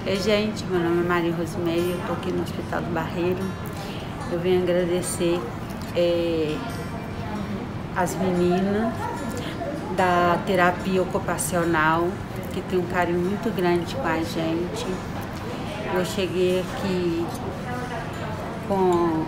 Oi gente, meu nome é Maria Rosemary, eu estou aqui no Hospital do Barreiro. Eu venho agradecer as meninas da terapia ocupacional, que tem um carinho muito grande com a gente. Eu cheguei aqui com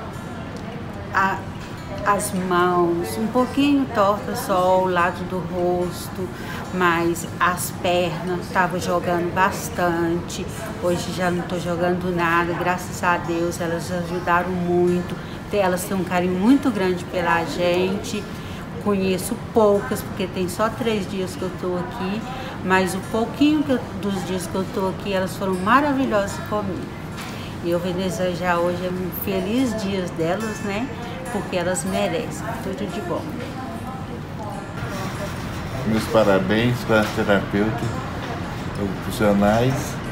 as mãos um pouquinho tortas só ao lado do rosto, mas as pernas estavam jogando bastante. Hoje já não estou jogando nada, graças a Deus, elas ajudaram muito. Elas têm um carinho muito grande pela gente. Conheço poucas, porque tem só 3 dias que eu estou aqui, mas o pouquinho dos dias que eu estou aqui, elas foram maravilhosas comigo. E eu venho desejar hoje um feliz dia delas, né? Porque elas merecem. Tudo de bom. Meus parabéns para as terapeutas ocupacionais.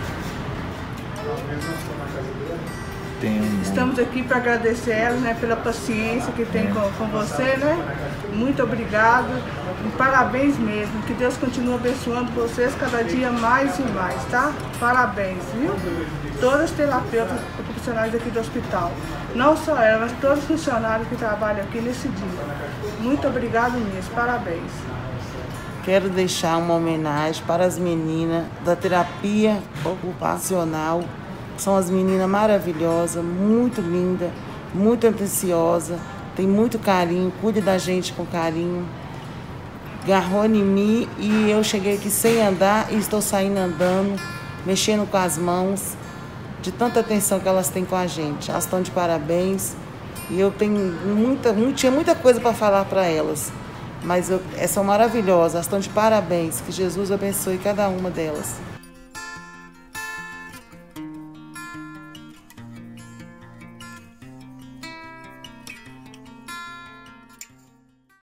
Estamos aqui para agradecer elas, né, pela paciência que tem com você, né? Muito obrigado e parabéns mesmo. Que Deus continue abençoando vocês cada dia mais e mais, tá? Parabéns, viu? Todas as terapeutas ocupacionais aqui do hospital. Não só elas, mas todos os funcionários que trabalham aqui nesse dia. Muito obrigado mesmo, parabéns. Quero deixar uma homenagem para as meninas da terapia ocupacional. São as meninas maravilhosas, muito lindas, muito atenciosas, tem muito carinho, cuida da gente com carinho. Agarrou em mim e eu cheguei aqui sem andar e estou saindo andando, mexendo com as mãos, de tanta atenção que elas têm com a gente. Elas estão de parabéns e eu tenho tinha muita coisa para falar para elas, mas são maravilhosas, elas estão de parabéns. Que Jesus abençoe cada uma delas.